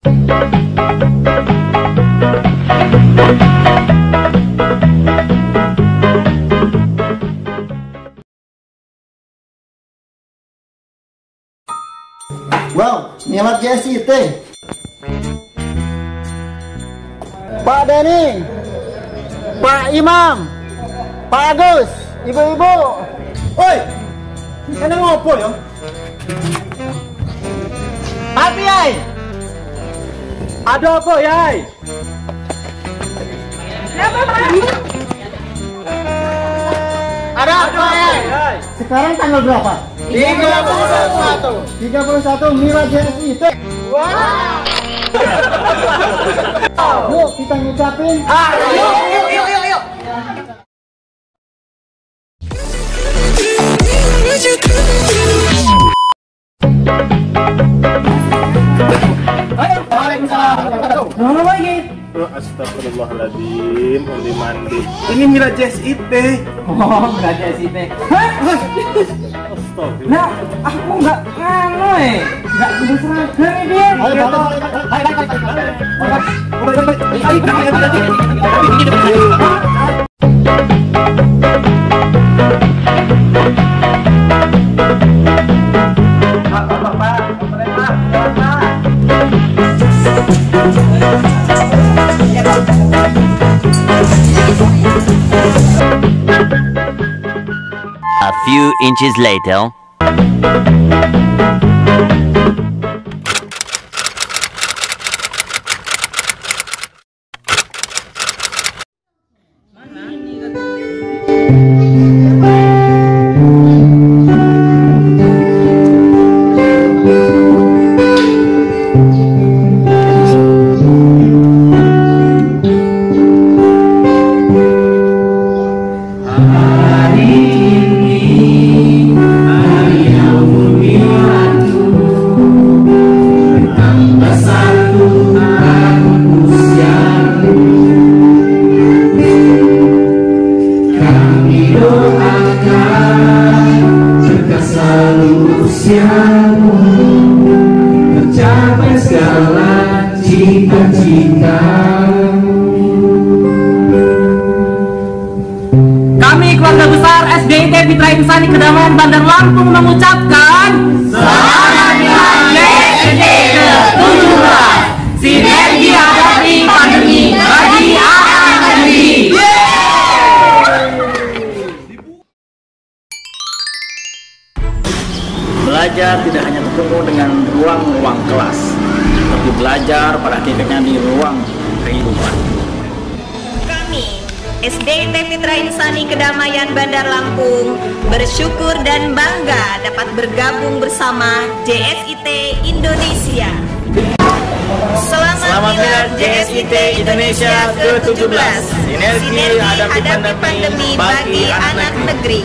Wow, nyemat JSIT. Pak Denny, Pak Imam, Pak Agus, ibu-ibu. Oi, kalian ngopo ya? Apa yai? Ada apa yai? Ada apa yai? Sekarang tanggal berapa? 31 Milad JSIT. Wow. Yuk kita ngucapin. Yuk. Astagfirullahaladzim, undi mandi. Ini Milad JSIT. Oh, Milad JSIT. Nah, aku nggak kudu seragam dia. A few inches later. Tercapai segala cita-cita. Kami keluarga besar SDIT Fitra Insani Kedamaian Bandar Lampung mengucapkan Selamat Milad JSIT ke-17. Sinergi hadapi pandemi bagi anak negeri. Belajar tidak hanya tertunggu dengan ruang kelas, tapi belajar pada hakikatnya di ruang kehidupan. Kami, SDIT Fitra Insani Kedamaian Bandar Lampung, bersyukur dan bangga dapat bergabung bersama JSIT Indonesia. Selamat Milad JSIT Indonesia ke-17. Sinergi hadapi pandemi bagi anak negeri.